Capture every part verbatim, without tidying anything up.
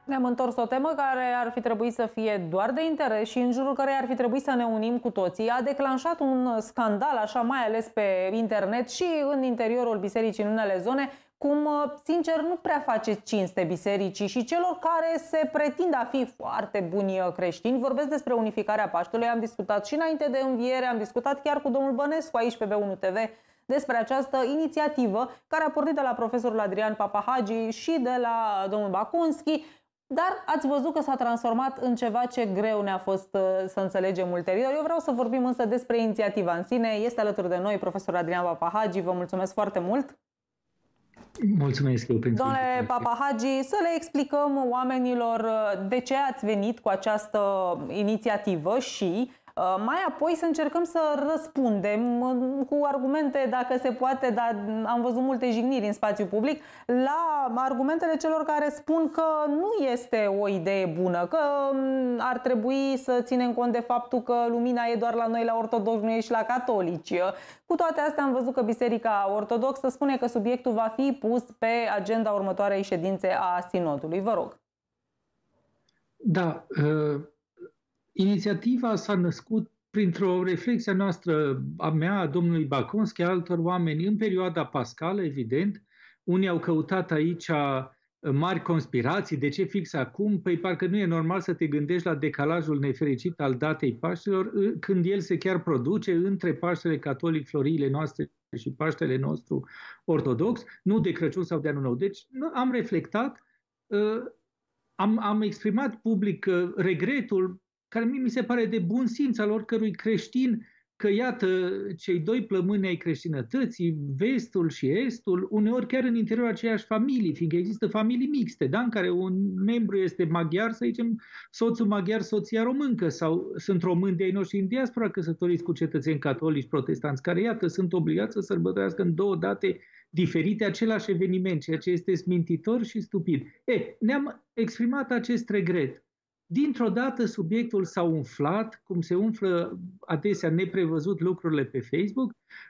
Ne-am întors o temă care ar fi trebuit să fie doar de interes și în jurul căreia ar fi trebuit să ne unim cu toții. A declanșat un scandal, așa, mai ales pe internet și în interiorul bisericii în unele zone, cum, sincer, nu prea face cinste bisericii și celor care se pretind a fi foarte buni creștini. Vorbesc despre unificarea Paștelui, am discutat și înainte de înviere, am discutat chiar cu domnul Bănescu aici pe B unu T V despre această inițiativă care a pornit de la profesorul Adrian Papahagi și de la domnul Baconski. Dar ați văzut că s-a transformat în ceva ce greu ne-a fost uh, să înțelegem ulterior. Eu vreau să vorbim însă despre inițiativa în sine. Este alături de noi profesor Adrian Papahagi. Vă mulțumesc foarte mult. Mulțumesc eu pentru Domnule Papahagi, să le explicăm oamenilor de ce ați venit cu această inițiativă și mai apoi să încercăm să răspundem cu argumente, dacă se poate, dar am văzut multe jigniri în spațiu public, la argumentele celor care spun că nu este o idee bună, că ar trebui să ținem cont de faptul că lumina e doar la noi la ortodoxi, nu e și la catolici. Cu toate astea am văzut că Biserica Ortodoxă spune că subiectul va fi pus pe agenda următoarei ședințe a Sinodului. Vă rog. Da, uh... inițiativa s-a născut printr-o reflexie noastră, a mea, a domnului Baconski, a altor oameni, în perioada pascală, evident. Unii au căutat aici mari conspirații. De ce fix acum? Păi parcă nu e normal să te gândești la decalajul nefericit al datei Paștelor, când el se chiar produce între Paștele catolic, floriile noastre și Paștele nostru ortodox, nu de Crăciun sau de Anul Nou. Deci am reflectat, am, am exprimat public regretul care mi se pare de bun simț al oricărui creștin, că iată cei doi plămâni ai creștinătății, vestul și estul, uneori chiar în interiorul aceeași familii, fiindcă există familii mixte, da? În care un membru este maghiar, să zicem, soțul maghiar, soția româncă, sau sunt români de ai noștri în diaspora căsătoriți cu cetățeni catolici, protestanți, care, iată, sunt obligați să sărbătorească în două date diferite același eveniment, ceea ce este smintitor și stupid. E, ne-am exprimat acest regret. Dintr-o dată subiectul s-a umflat, cum se umflă adesea neprevăzut lucrurile pe Facebook.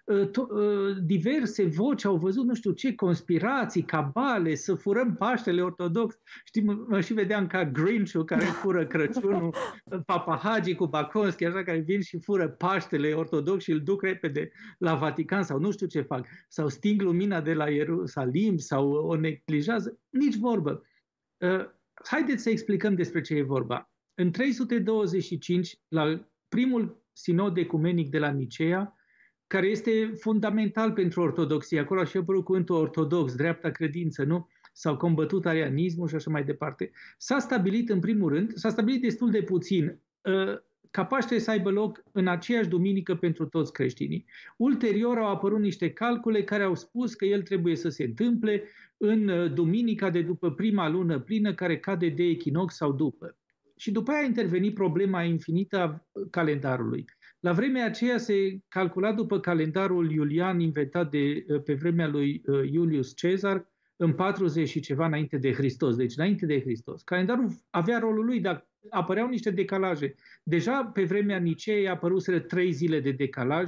Diverse voci au văzut nu știu ce conspirații, cabale, să furăm Paștele ortodox. Știi, mă și vedeam ca Grinch-ul care fură Crăciunul, Papahagi cu Baconski, așa, care vin și fură Paștele ortodox și îl duc repede la Vatican sau nu știu ce fac. Sau sting lumina de la Ierusalim sau o neglijează. Nici vorbă. Haideți să explicăm despre ce e vorba. În trei sute douăzeci și cinci, la primul sinod ecumenic de la Nicea, care este fundamental pentru ortodoxie, acolo a și apărut cuvântul ortodox, dreapta credință, nu? S-au combătut arianismul și așa mai departe. S-a stabilit în primul rând, s-a stabilit destul de puțin, ca Paștele să aibă loc în aceeași duminică pentru toți creștinii. Ulterior au apărut niște calcule care au spus că el trebuie să se întâmple în duminica de după prima lună plină, care cade de echinox sau după. Și după aia a intervenit problema infinită a calendarului. La vremea aceea se calcula după calendarul iulian inventat de, pe vremea lui Iulius Cezar, în patruzeci și ceva înainte de Hristos, deci înainte de Hristos. Calendarul avea rolul lui, dar apăreau niște decalaje. Deja pe vremea Niceei apăruseră trei zile de decalaj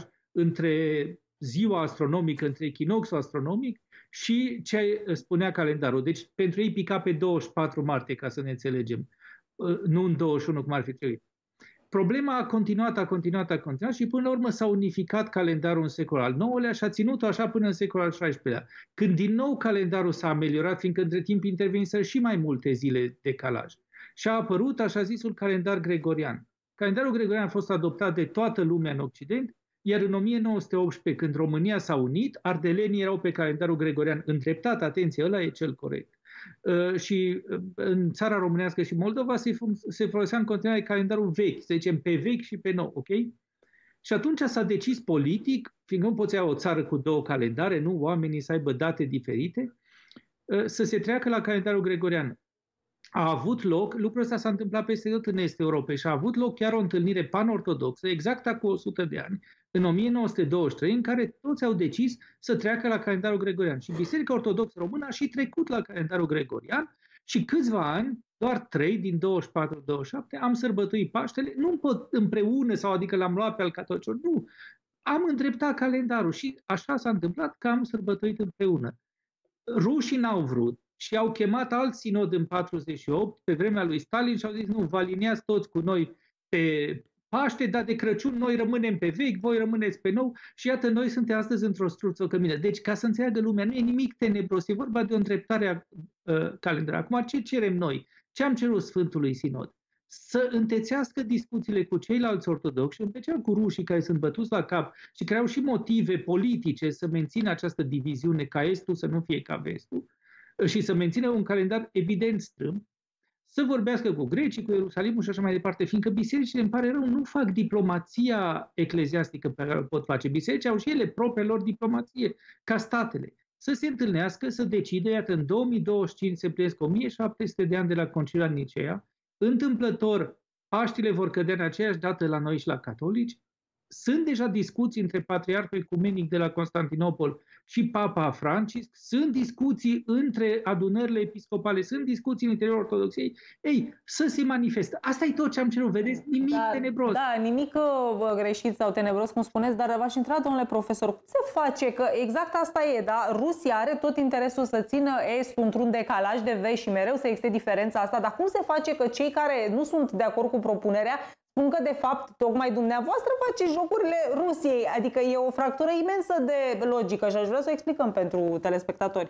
între ziua astronomică, între echinoxul astronomic și ce spunea calendarul. Deci pentru ei pica pe douăzeci și patru martie, ca să ne înțelegem, nu în douăzeci și unu cum ar fi trebuit. Problema a continuat, a continuat, a continuat și până la urmă s-a unificat calendarul în secolul al nouălea și a ținut-o așa până în secolul al șaisprezecelea. Când din nou calendarul s-a ameliorat, fiindcă între timp interveniseră și mai multe zile decalaj. Și a apărut așa zisul calendar gregorian. Calendarul gregorian a fost adoptat de toată lumea în Occident, iar în o mie nouă sute optsprezece, când România s-a unit, ardelenii erau pe calendarul gregorian îndreptat, atenție, ăla e cel corect. Uh, și uh, în țara românească și Moldova se, se folosea în continuare calendarul vechi, să zicem pe vechi și pe nou, ok? Și atunci s-a decis politic, fiindcă nu poți avea o țară cu două calendare, nu, oamenii să aibă date diferite, uh, să se treacă la calendarul gregorian. A avut loc, lucrul ăsta s-a întâmplat peste tot în Est Europei și a avut loc chiar o întâlnire pan-ortodoxă, exact acum o sută de ani, în o mie nouă sute douăzeci și trei, în care toți au decis să treacă la calendarul gregorian. Și Biserica Ortodoxă Română a și trecut la calendarul gregorian și câțiva ani, doar trei din douăzeci și patru douăzeci și șapte, am sărbătorit Paștele, nu pot împreună sau adică l-am luat pe al catolicilor, nu. Am îndreptat calendarul și așa s-a întâmplat că am sărbătorit împreună. Rușii n-au vrut. și au chemat alt sinod în patruzeci și opt, pe vremea lui Stalin, și au zis, nu, vă aliniați toți cu noi pe Paște, dar de Crăciun noi rămânem pe vechi, voi rămâneți pe nou și iată, noi suntem astăzi într-o struță cămină. Deci, ca să înțeleagă lumea, nu e nimic tenebros, e vorba de o îndreptare a uh, calendarului. Acum, ce cerem noi? Ce am cerut Sfântului Sinod? Să întețească discuțiile cu ceilalți ortodoxi, în special cu rușii care sunt bătuți la cap și care au și motive politice să mențină această diviziune ca Estul să nu fie ca Vestul și să mențină un calendar evident strâmb, să vorbească cu grecii, cu Ierusalimul și așa mai departe, fiindcă bisericile, îmi pare rău, nu fac diplomația ecleziastică pe care o pot face. Bisericile au și ele propria lor diplomație, ca statele. Să se întâlnească, să decide, iată, în două mii douăzeci și cinci se împlinesc o mie șapte sute de ani de la Conciliul Nicea, întâmplător, Paștile vor cădea în aceeași dată la noi și la catolici. Sunt deja discuții între Patriarhul Ecumenic de la Constantinopol și Papa Francisc, sunt discuții între adunările episcopale, sunt discuții în interiorul Ortodoxiei. Ei, să se manifestă. Asta e tot ce am cerut, vedeți? Nimic da, tenebros. Da, nimic uh, greșit sau tenebros, cum spuneți, dar v-aș intra, domnule profesor, cum se face că exact asta e, da? Rusia are tot interesul să țină Estul într-un decalaj de vest și mereu să existe diferența asta, dar cum se face că cei care nu sunt de acord cu propunerea spun că, de fapt, tocmai dumneavoastră faceți jocurile Rusiei? Adică e o fractură imensă de logică și aș vrea să o explicăm pentru telespectatori.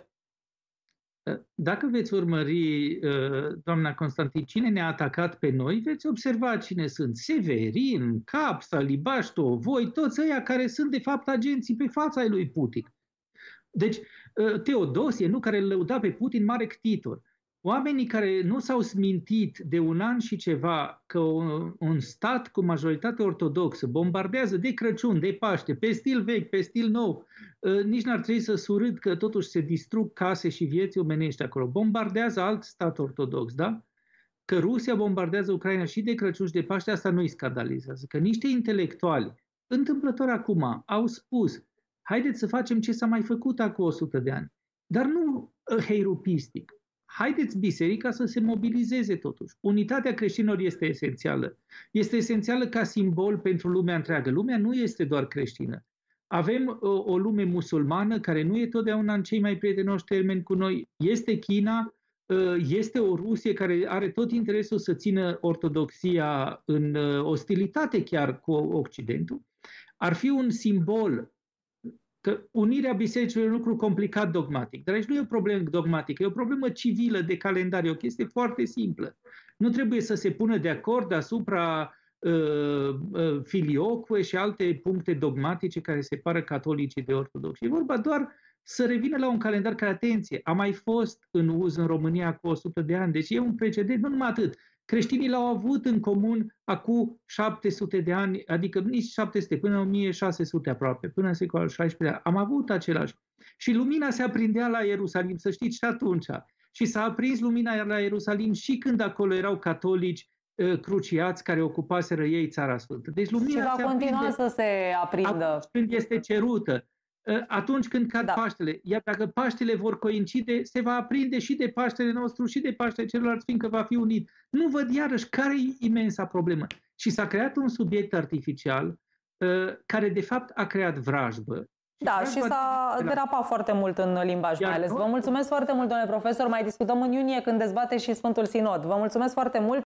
Dacă veți urmări, doamna Constantin, cine ne-a atacat pe noi, veți observa cine sunt. Severin, Capsa, Libașto, voi, toți ăia care sunt, de fapt, agenții pe fața lui Putin. Deci, Teodosie, nu, care îl lăuda pe Putin, mare ctitor. Oamenii care nu s-au smintit de un an și ceva că un, un stat cu majoritate ortodoxă bombardează de Crăciun, de Paște, pe stil vechi, pe stil nou, nici n-ar trebui să surâd că totuși se distrug case și vieți omenești acolo. Bombardează alt stat ortodox, da? Că Rusia bombardează Ucraina și de Crăciun și de Paște, asta nu îi scandalizează. Că niște intelectuali, întâmplător acum, au spus, haideți să facem ce s-a mai făcut acum o sută de ani, dar nu heirupistic. Haideți biserica să se mobilizeze totuși. Unitatea creștinilor este esențială. Este esențială ca simbol pentru lumea întreagă. Lumea nu este doar creștină. Avem o, o lume musulmană care nu e totdeauna în cei mai prietenoși termeni cu noi. Este China, este o Rusie care are tot interesul să țină ortodoxia în ostilitate chiar cu Occidentul. Ar fi un simbol că unirea bisericilor e un lucru complicat dogmatic. Dar aici nu e o problemă dogmatică, e o problemă civilă de calendar, e o chestie foarte simplă. Nu trebuie să se pună de acord asupra uh, uh, filioque și alte puncte dogmatice care separă catolicii de ortodoxi. E vorba doar să revină la un calendar care, atenție, a mai fost în uz în România cu o sută de ani, deci e un precedent, nu numai atât. Creștinii l-au avut în comun acum șapte sute de ani, adică nici șapte sute, până în o mie șase sute aproape, până în secolul al șaisprezecelea. Am avut același. Și lumina se aprindea la Ierusalim, să știți, și atunci. Și s-a aprins lumina la Ierusalim și când acolo erau catolici uh, cruciați care ocupaseră ei Țara Sfântă. Deci lumina și va se continua aprinde să se aprindă. atunci când este cerută. Atunci când cad da. Paștele, iar dacă Paștele vor coincide, se va aprinde și de Paștele nostru și de Paștele celorlalți, fiindcă va fi unit. Nu văd iarăși care e imensa problemă. Și s-a creat un subiect artificial care de fapt a creat vrajbă. Da, și s-a derapat foarte mult în limbaj mai ales. Vă mulțumesc foarte mult, domnule profesor. Mai discutăm în iunie când dezbate și Sfântul Sinod. Vă mulțumesc foarte mult.